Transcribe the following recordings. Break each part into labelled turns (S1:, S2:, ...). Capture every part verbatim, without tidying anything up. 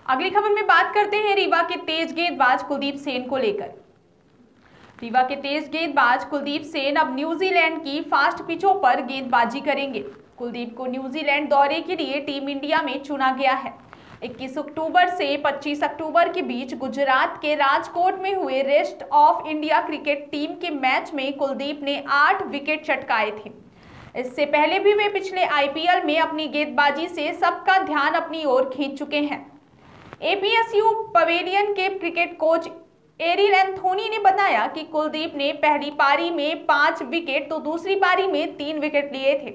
S1: अगली खबर में बात करते हैं रीवा के तेज गेंदबाज कुलदीप सेन को लेकर। रीवा के तेज गेंदबाज कुलदीप सेन अब न्यूजीलैंड की फास्ट पिचों पर गेंदबाजी करेंगे। कुलदीप को न्यूजीलैंड दौरे के लिए टीम इंडिया में चुना गया है। इक्कीस अक्टूबर से पच्चीस अक्टूबर के बीच गुजरात के राजकोट में हुए rest of India cricket team के मैच में कुलदीप ने आठ विकेट चटकाए थे। इससे पहले भी वे पिछले आईपीएल में अपनी गेंदबाजी से सबका ध्यान अपनी ओर खींच चुके हैं। एपीएसयू पवेलियन के क्रिकेट कोच एरिल एंथोनी ने बताया कि कुलदीप ने पहली पारी में पांच विकेट तो दूसरी पारी में तीन विकेट लिए थे।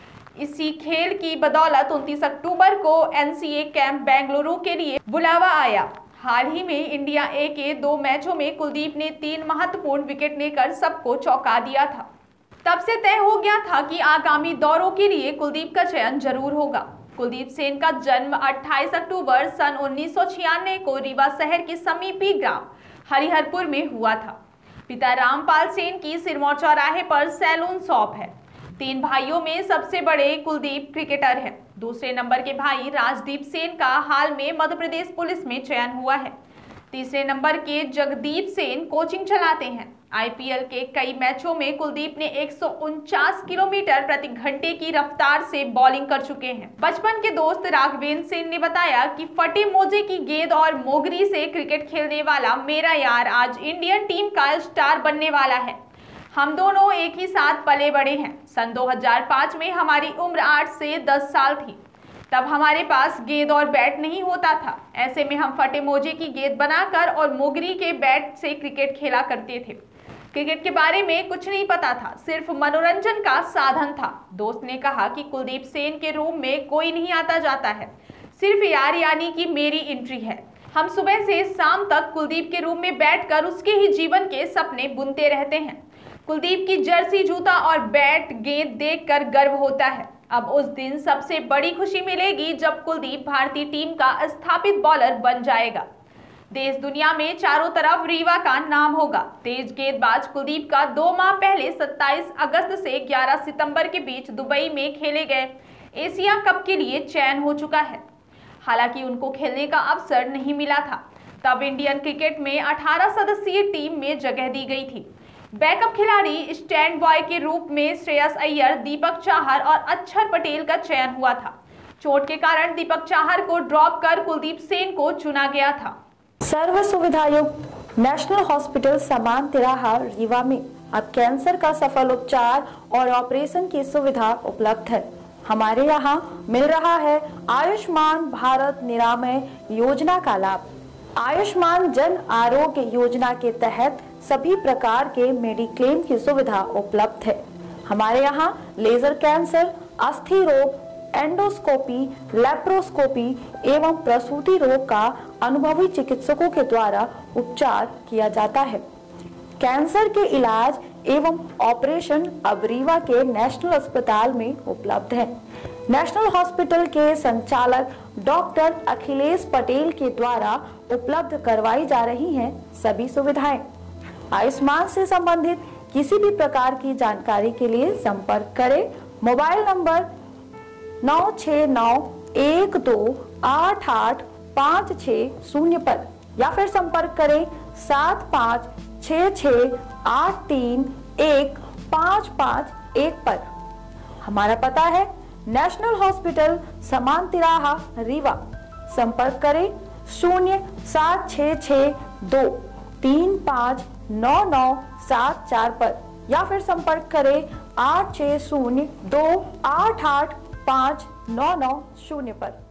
S1: इसी खेल की बदौलत उनतीस अक्टूबर को एनसीए कैंप बेंगलुरु के लिए बुलावा आया। हाल ही में इंडिया ए के दो मैचों में कुलदीप ने तीन महत्वपूर्ण विकेट लेकर सबको चौंका दिया था। तब से तय हो गया था कि आगामी दौरों के लिए कुलदीप का चयन जरूर होगा। कुलदीप सेन का जन्म अट्ठाईस अक्टूबर सन उन्नीस सौ छियानवे को रीवा शहर के समीपी ग्राम हरिहरपुर में हुआ था। पिता रामपाल सेन की सिरमौर चौराहे पर सैलून शॉप है। तीन भाइयों में सबसे बड़े कुलदीप क्रिकेटर हैं। दूसरे नंबर के भाई राजदीप सेन का हाल में मध्य प्रदेश पुलिस में चयन हुआ है। तीसरे नंबर के जगदीप सेन कोचिंग चलाते हैं। आईपीएल के कई मैचों में कुलदीप ने एक सौ उनचास किलोमीटर प्रति घंटे की रफ्तार से बॉलिंग कर चुके हैं। बचपन के दोस्त राघवेंद्र सेन ने बताया कि फटे मोजे की गेंद और मोगरी से क्रिकेट खेलने वाला मेरा यार आज इंडियन टीम का स्टार बनने वाला है। हम दोनों एक ही साथ पले बड़े हैं। सन दो हज़ार पाँच में हमारी उम्र आठ से दस साल थी। तब हमारे पास गेंद और बैट नहीं होता था। ऐसे में हम फटे मोजे की गेंद बनाकर और मोगरी के बैट से क्रिकेट खेला करते थे। क्रिकेट के बारे में कुछ नहीं पता था, सिर्फ मनोरंजन का साधन था। दोस्त ने कहा कि कुलदीप सेन के रूम में कोई नहीं आता जाता है, सिर्फ यार यानी कि मेरी एंट्री है। हम सुबह से शाम तक कुलदीप के रूम में बैठकर उसके ही जीवन के सपने बुनते रहते हैं। कुलदीप की जर्सी, जूता और बैट गेंद देखकर गर्व होता है। अब उस दिन सबसे बड़ी खुशी मिलेगी जब कुलदीप भारतीय टीम का स्थापित बॉलर बन जाएगा। देश दुनिया में चारों तरफ रीवा का नाम होगा। तेज गेंदबाज कुलदीप का दो माह पहले सत्ताईस अगस्त से ग्यारह सितंबर के बीच दुबई में खेले गए एशिया कप के लिए चयन हो चुका है। हालांकि उनको खेलने का अवसर नहीं मिला था। तब इंडियन क्रिकेट में अठारह सदस्यीय टीम में जगह दी गई थी। बैकअप खिलाड़ी स्टैंड बॉय के रूप में श्रेयस अय्यर, दीपक चाहर और अक्षर पटेल का चयन हुआ था। चोट के कारण दीपक चाहर को ड्रॉप कर कुलदीप सेन को चुना गया था।
S2: सर्व सुविधायुक्त नेशनल हॉस्पिटल समान तिराहा रीवा में अब कैंसर का सफल उपचार और ऑपरेशन की सुविधा उपलब्ध है। हमारे यहाँ मिल रहा है आयुष्मान भारत निरामय योजना का लाभ। आयुष्मान जन आरोग्य योजना के तहत सभी प्रकार के मेडिक्लेम की सुविधा उपलब्ध है। हमारे यहाँ लेजर कैंसर, अस्थि रोग, एंडोस्कोपी, लेप्रोस्कोपी एवं प्रसूति रोग का अनुभवी चिकित्सकों के द्वारा उपचार किया जाता है। कैंसर के इलाज एवं ऑपरेशन अब रीवा के नेशनल अस्पताल में उपलब्ध है। नेशनल हॉस्पिटल के संचालक डॉक्टर अखिलेश पटेल के द्वारा उपलब्ध करवाई जा रही हैं सभी सुविधाएं। आयुष्मान से संबंधित किसी भी प्रकार की जानकारी के लिए संपर्क करें मोबाइल नंबर नौ छः नौ एक दो आठ आठ पाँच छः शून्य पर या फिर संपर्क करें सात पाँच छः छः आठ तीन एक पाँच पाँच एक पर। हमारा पता है नेशनल हॉस्पिटल समान तिराहा रीवा। संपर्क करें शून्य सात छः छः दो तीन पाँच नौ नौ सात चार पर या फिर संपर्क करें आठ छः शून्य दो आठ आठ पाँच नौ नौ शून्य पर।